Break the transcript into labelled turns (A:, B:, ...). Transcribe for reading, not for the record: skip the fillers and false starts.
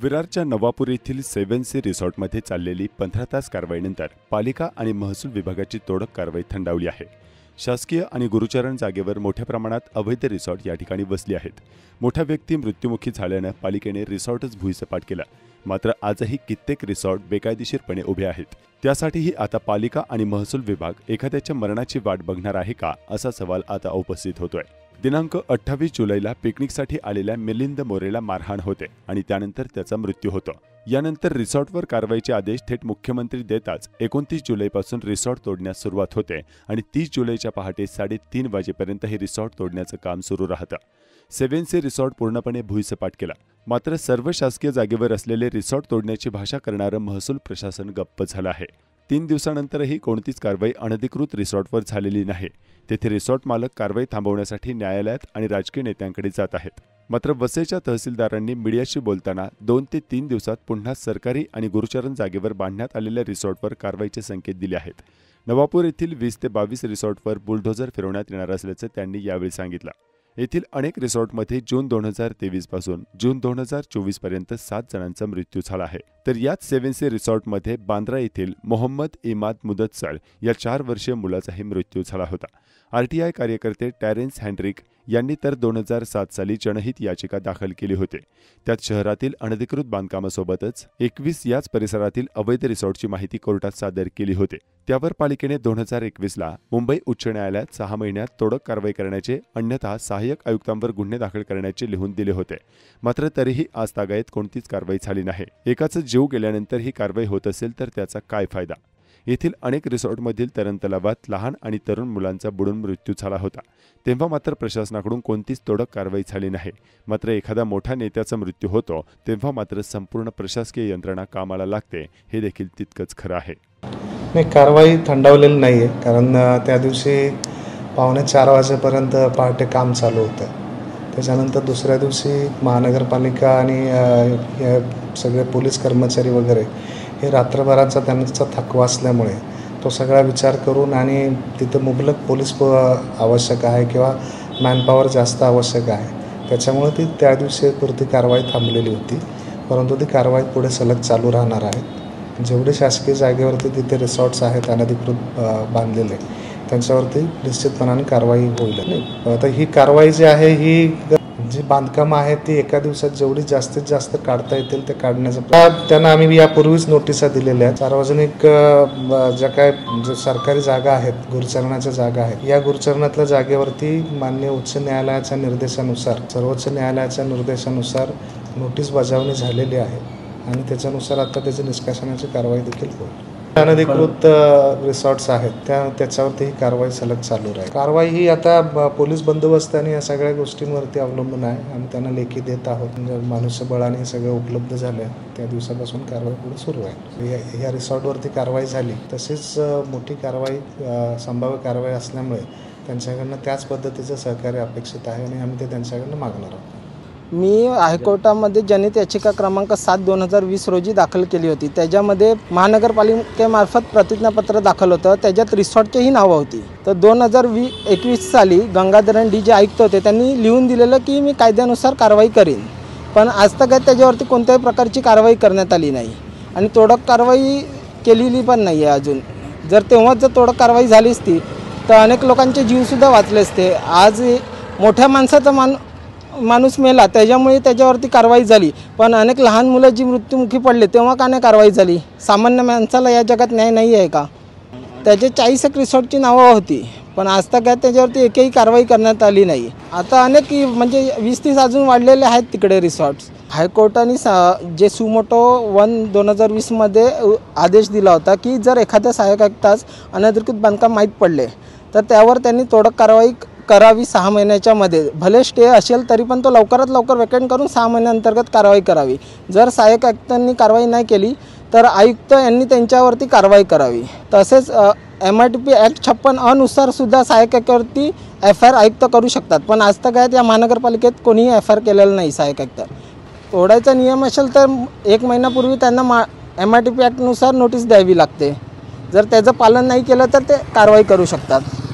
A: विरारच्या नवापूर येथील 7 सी रिसॉर्टमध्ये चाललेली 15 तास कारवाईनंतर पालिका आणि महसूल विभागाची तोडक कारवाई थंडावली आहे। शासकीय आणि गुरुचरण जागेवर मोठ्या प्रमाणात अवैध रिसॉर्ट या ठिकाणी बसली आहेत। मोठा व्यक्ती मृत्युमुखी झाल्याने पालिकेने रिसॉर्टच भुईसपाट केला। मात्र आजही कित्येक रिसॉर्ट बेकायदेशीरपणे उभे आहेत। त्यासाठीही आता पालिका आणि महसूल विभाग एखाद्याच्या मरणाची वाट बघणार आहे का असा सवाल आता उपस्थित होतोय। दिनांक 28 जुलैला पिकनिकसाठी आलेल्या मिलिंद मोरेला मारहाण होते आणि त्यानंतर त्याचा मृत्यू होतो। यानंतर रिसॉर्टवर कारवाईचे आदेश थेट मुख्यमंत्री देताच 29 जुलैपासून रिसॉर्ट तोडण्यास सुरुवात होते आणि 30 जुलैच्या पहाटे 3:30 वाजेपर्यंत हे रिसॉर्ट तोडण्याचं काम सुरू राहतं। 7 सी रिसॉर्ट पूर्णपणे भुईसपाट केला। मात्र सर्व शासकीय जागेवर असलेले रिसॉर्ट तोडण्याची भाषा करणारं महसूल प्रशासन गप्प झालं आहे। 3 दिवसानंतरही कोणतीच कारवाई अनधिकृत रिसॉर्टवर झालेली नाही। तेथे रिसॉर्ट मालक कारवाई थांबवण्यासाठी न्यायालयात आणि राजकीय नेत्यांकडे जात आहेत। मात्र वसईच्या तहसीलदारांनी मीडियाशी बोलताना 2 ते 3 दिवसात पुन्हा सरकारी आणि गुरुचरण जागेवर बांधण्यात आलेल्या रिसॉर्टवर कारवाईचे संकेत दिले आहेत। नवापूर येथील 20 ते 22 रिसॉर्टवर बुलडोझर फिरवण्यात येणार असल्याचं त्यांनी यावेळी सांगितलं। येथील अनेक रिसॉर्टमध्ये जून 2023 पासून जून 2024 पर्यंत 7 जणांचा मृत्यू झाला आहे। तर याच 7 सी रिसॉर्टमध्ये बांद्रा येथील मोहम्मद इमाद मुदत्सर या 4 वर्षीय मुलाचाही मृत्यू झाला होता। आरटीआय कार्यकर्ते टॅरेन्स हेनरिक यांनी तर 2007 साली जनहित याचिका दाखल केली होती। त्यात शहरातील अनधिकृत बांधकामासोबतच 21 याच परिसरातील अवैध रिसॉर्टची माहिती कोर्टात सादर केली होती। त्यावर पालिकेने 2021ला मुंबई उच्च न्यायालयात 6 महिन्यात तोडक कारवाई करण्याचे अन्यथा सहाय्यक आयुक्तांवर गुन्हे दाखल करण्याचे लिहून दिले होते। मात्र तरीही आजतागायत कोणतीच कारवाई झाली नाही। एकाचा जीव गेल्यानंतर ही कारवाई होत असेल तर त्याचा काय फायदा? येथील अनेक रिसॉर्टमधील तरण तलावात लहान आणि तरुण मुलांचा बुडून मृत्यू झाला होता। तेव्हा मात्र प्रशासनाकडून कोणतीच तोडक कारवाई झाली नाही। मात्र एखादा मोठा नेत्याचा मृत्यू होतो तेव्हा मात्र संपूर्ण प्रशासकीय यंत्रणा कामाला लागते, हे देखील तितकंच खरं आहे।
B: नाही, कारवाई थंडावलेली नाही आहे, कारण त्या दिवशी 3:45 वाजेपर्यंत पहाटे काम चालू होतं। त्याच्यानंतर दुसऱ्या दिवशी महानगरपालिका आणि सगळे पोलीस कर्मचारी वगैरे हे रात्रभराचा त्यांचा थकवा असल्यामुळे तो सगळा विचार करून आणि तिथं मुबलक पोलीस आवश्यक आहे किंवा मॅनपॉवर जास्त आवश्यक आहे, त्याच्यामुळे ती त्या दिवशी पुरती कारवाई थांबलेली होती। परंतु ती कारवाई पुढे सलग चालू राहणार आहे। जेवढे शासकीय जागेवरती तिथे रिसॉर्ट्स आहेत अनधिकृत बांधलेले, त्यांच्यावरती निश्चितपणाने कारवाई होईल। आता ही कारवाई जी आहे, ही जी बांधकामं आहेत ती एका दिवसात जेवढी जास्तीत जास्त काढता येतील ते काढण्याचा त्यांना आम्ही यापूर्वीच नोटिसा दिलेल्या आहेत। सार्वजनिक ज्या काय सरकारी जागा आहेत, गुरुचरणाच्या जागा आहेत, या गुरुचरणातल्या जागेवरती माननीय उच्च न्यायालयाच्या निर्देशानुसार, सर्वोच्च न्यायालयाच्या निर्देशानुसार नोटीस बजावणी झालेली आहे आणि त्याच्यानुसार आता त्याची निष्कासनाची कारवाई देखील होईल। अनधिकृत रिसॉर्ट्स आहेत त्याच्यावरती ही कारवाई सलग चालू राहील। कारवाई ही आता पोलीस बंदोबस्त आणि या सगळ्या गोष्टींवरती अवलंबून आहे। आम्ही त्यांना लेखी देत आहोत। मनुष्यबळाने हे सगळं उपलब्ध झालं त्या दिवसापासून कारवाई पुढे सुरू आहे। या रिसॉर्टवरती कारवाई झाली तसेच मोठी कारवाई, संभाव्य कारवाई असल्यामुळे त्यांच्याकडनं त्याच पद्धतीचं सहकार्य अपेक्षित आहे आणि आम्ही ते त्यांच्याकडनं मागणार आहोत।
C: मी हायकोर्टामध्ये जनहित याचिका क्रमांक 7/2020 रोजी दाखल केली होती। त्याच्यामध्ये महानगरपालिकेमार्फत प्रतिज्ञापत्र दाखल होतं। त्याच्यात रिसॉर्टचीही नावं होती। तर 2021 साली गंगाधरन डी जे आयुक्त होते, त्यांनी लिहून दिलेलं की मी कायद्यानुसार कारवाई करीन, पण आज तक त्याच्यावरती कोणत्याही प्रकारची कारवाई करण्यात आली नाही आणि तोडक कारवाई केलेली पण नाही आहे अजून। जर तोडक कारवाई झाली असती तर अनेक लोकांचे जीवसुद्धा वाचले असते। आज मोठ्या माणसाचा माणूस मेला त्याच्यामुळे त्याच्यावरती कारवाई झाली, पण अनेक लहान मुलं जी मृत्युमुखी पडले तेव्हा का नाही कारवाई झाली? सामान्य माणसाला या जगात न्याय नाही आहे का? त्याचे 40 रिसॉर्टची नावं होती, पण आज तक त्याच्यावरती एकही कारवाई करण्यात आली नाही। आता अनेक म्हणजे 20-30 अजून वाढलेले आहेत तिकडे रिसॉर्ट्स। हायकोर्टाने जे सुमोटो 1/2020 मध्ये आदेश दिला होता की जर एखाद्या सहाय्यक आयुक्तास अनधिकृत बांधकाम माहीत पडले तर त्यावर त्यांनी तोडक कारवाई करावी 6 महिन्याच्या मध्ये। भले स्टे असेल तरी पण तो लवकरात लवकर वेकेंट करून 6 महिन्यांतर्गत कारवाई करावी। जर सहाय्यक आयुक्तांनी कारवाई नाही केली तर आयुक्त यांनी त्यांच्यावरती कारवाई करावी। तसेच MITP ॲक्ट 56 अनुसार सुद्धा सहाय्यक आयुक्तावरती FIR आयुक्त करू शकतात, पण आज तक या महानगरपालिकेत कोणीही FIR केलेलं नाही सहाय्यक आयुक्त। तोडायचा नियम असेल तर 1 महिन्यापूर्वी त्यांना MITP ॲक्टनुसार नोटीस द्यावी लागते। जर त्याचं पालन नाही केलं तर ते कारवाई करू शकतात।